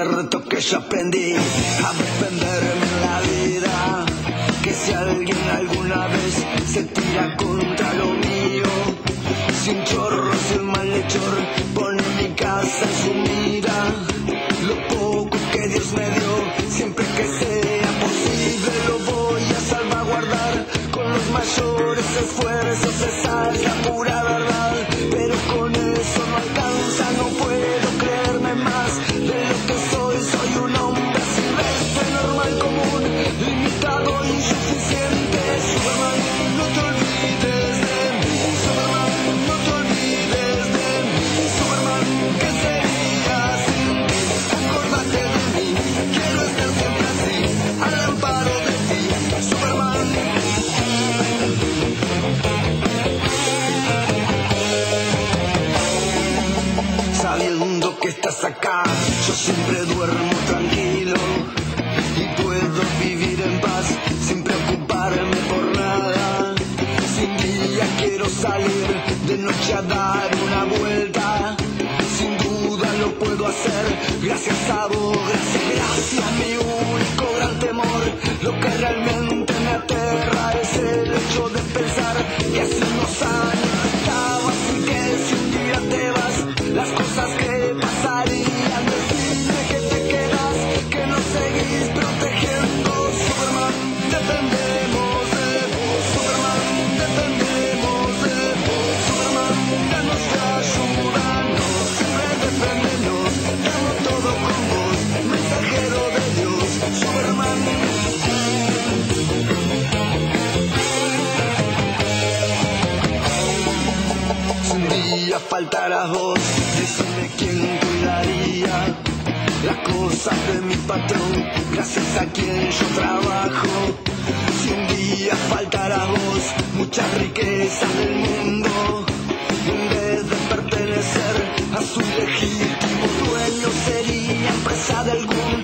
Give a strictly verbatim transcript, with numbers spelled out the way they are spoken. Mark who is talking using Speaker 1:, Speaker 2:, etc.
Speaker 1: cierto que yo aprendí a defenderme en la vida, que si alguien alguna vez se tira contra lo mío, sin chorro, sin malhechor, pone mi casa en su mira. Lo poco que Dios me dio, siempre que sea posible lo voy a salvaguardar con los mayores esfuerzos. Esa es la pura verdad, pero con eso no alcanza, no puedo creerme más de lo que soy. Soy un hombre silvestre, normal, común, limitado, insuficiente. Superman, no te olvides de mí. Superman, no te olvides de mí. Superman, ¿qué sería sin ti? Acordate de mí, quiero estar siempre así, al amparo de ti. Superman. Sabiendo que estás acá, yo siempre duermo tranquilo y puedo vivir en paz sin preocuparme por nada. Sin día quiero salir de noche a dar una vuelta, sin duda lo puedo hacer, gracias a vos, gracias, gracias. Mi único gran temor, lo que realmente me aterra, es el hecho de pensar que hace unos años estabas y que si un día te vas, las cosas que pasarían. Decirme que te quedas, que no seguís protegiendo. Superman, dependemos de vos. Superman, dependemos de vos. Superman, danos tu ayuda, no, siempre defendenos, damos todo con vos, mensajero de Dios. Superman. Si un día faltaras vos, decime quién cuidaría las cosas de mi patrón, gracias a quien yo trabajo. Si un día faltaras vos, muchas riquezas del mundo, en vez de pertenecer a su legítimo dueño, serían presa de algún